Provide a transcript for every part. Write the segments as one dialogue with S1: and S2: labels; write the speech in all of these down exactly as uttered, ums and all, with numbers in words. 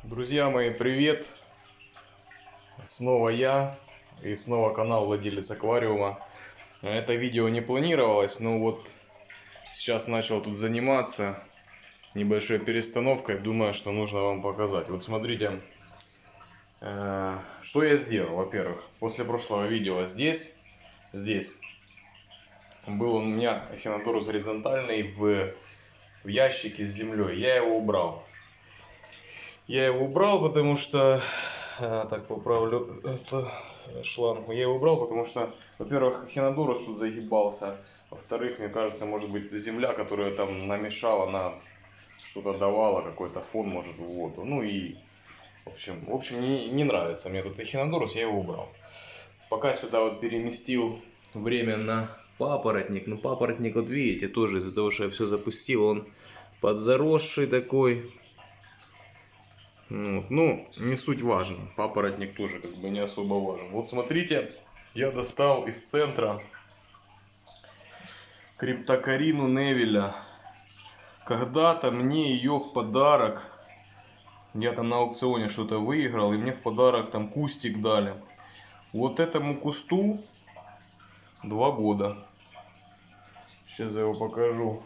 S1: Друзья мои, привет! Снова я и снова канал Владелец Аквариума. Это видео не планировалось, но вот сейчас начал тут заниматься небольшой перестановкой. Думаю, что нужно вам показать. Вот смотрите, что я сделал. Во-первых, после прошлого видео здесь, здесь был у меня Ехинодорус горизонтальный в, в ящике с землей. Я его убрал. Я его убрал, потому что... Так, поправлю это шлангу. Я его убрал, потому что, во-первых, Ехинодорус тут загибался. Во-вторых, мне кажется, может быть, это земля, которая там намешала, на что-то давала, какой-то фон, может, в воду. Ну и, в общем, в общем не, не нравится мне тут Ехинодорус, я его убрал. Пока сюда вот переместил время на папоротник. Ну, папоротник, вот видите, тоже из-за того, что я все запустил, он подзаросший такой. Вот. Ну, не суть важно. Папоротник тоже как бы не особо важен. Вот смотрите, я достал из центра криптокарину Невеля. Когда-то мне ее в подарок, я там на аукционе что-то выиграл, и мне в подарок там кустик дали. Вот этому кусту два года. Сейчас я его покажу.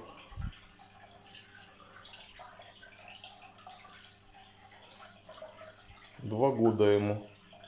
S1: Два года ему.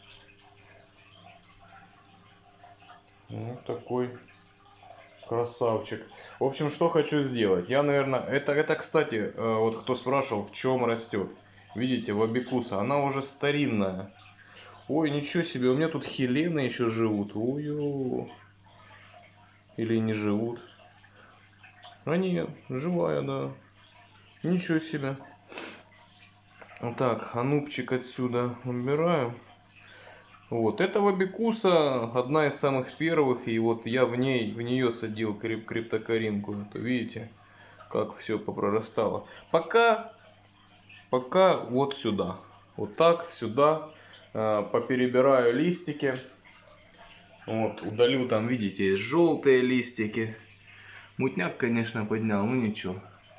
S1: Вот такой красавчик. В общем, что хочу сделать. Я, наверное, это, это, кстати, вот кто спрашивал, в чем растет. Видите, вабикуса, она уже старинная. Ой, ничего себе, у меня тут хелены еще живут. Ой-ой. Или не живут. А нет, живая, да. Ничего себе. Так, анубчик отсюда убираем. Вот, эта вабикуса одна из самых первых, и вот я в ней, в нее садил крип криптокаринку. То видите, как все попрорастало. Пока, пока вот сюда, вот так сюда, э, поперебираю листики. Вот, удалю там, видите, желтые листики. Мутняк, конечно, поднял, но ничего.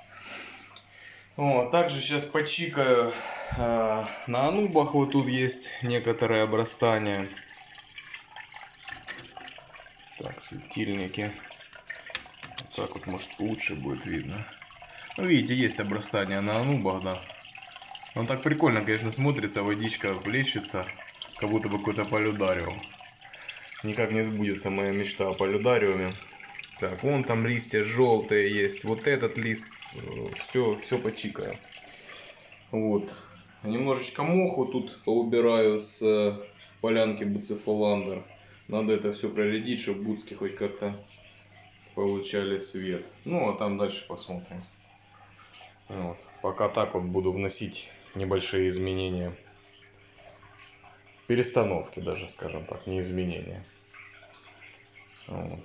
S1: Вот, также сейчас почикаю э, на анубах. Вот тут есть некоторые обрастания. Так, светильники. Вот так вот, может, лучше будет видно. Ну, видите, есть обрастания на анубах, да. Он так прикольно, конечно, смотрится, водичка плещется, как будто бы какой-то полюдариум. Никак не сбудется моя мечта о полюдариуме. Так, вон там листья желтые есть. Вот этот лист, все, все почикаю. Вот. Немножечко моху тут поубираю с полянки буцефаландр. Надо это все проредить, чтобы буцки хоть как-то получали свет. Ну, а там дальше посмотрим. Вот. Пока так вот буду вносить небольшие изменения. Перестановки даже, скажем так, не изменения. Вот.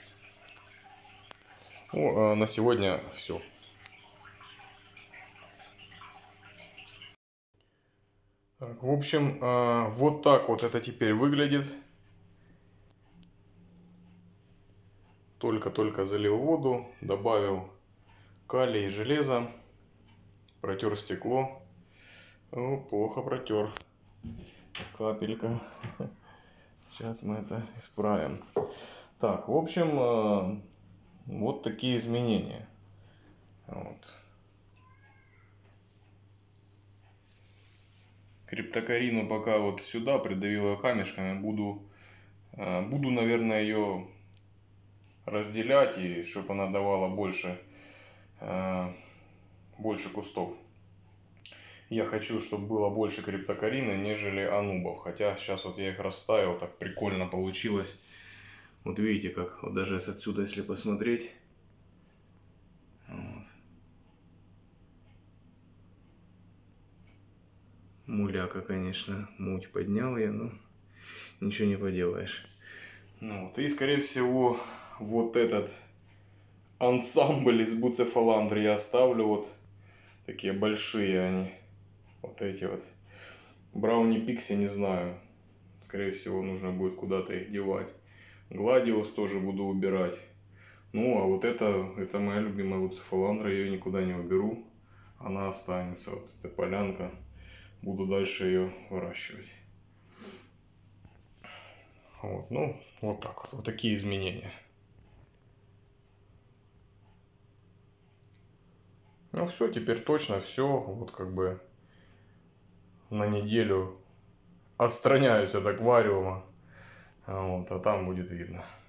S1: Ну, а на сегодня все. Так, в общем, вот так вот это теперь выглядит. Только-только залил воду, добавил калий и железо, протер стекло. О, плохо протер. Капелька. Сейчас мы это исправим. Так, в общем, вот такие изменения. Вот. Криптокарину пока вот сюда придавил камешками. Буду, буду, наверное, ее разделять, и чтобы она давала больше, больше кустов. Я хочу, чтобы было больше криптокарины, нежели анубов. Хотя сейчас вот я их расставил, так прикольно получилось. Вот видите, как вот даже отсюда, если посмотреть. Вот. Муляка, конечно, муть поднял я, но ничего не поделаешь. Ну, вот. И, скорее всего, вот этот ансамбль из буцефаландр я оставлю. Вот такие большие они. Вот эти вот. Брауни Пикси не знаю. Скорее всего, нужно будет куда-то их девать. Гладиус тоже буду убирать. Ну, а вот это, это моя любимая буцефаландра. Я ее никуда не уберу. Она останется. Вот эта полянка. буду дальше ее выращивать. Вот, ну, вот так вот. Вот такие изменения. Ну все, теперь точно все. Вот как бы на неделю отстраняюсь от аквариума. Вот, а там будет видно.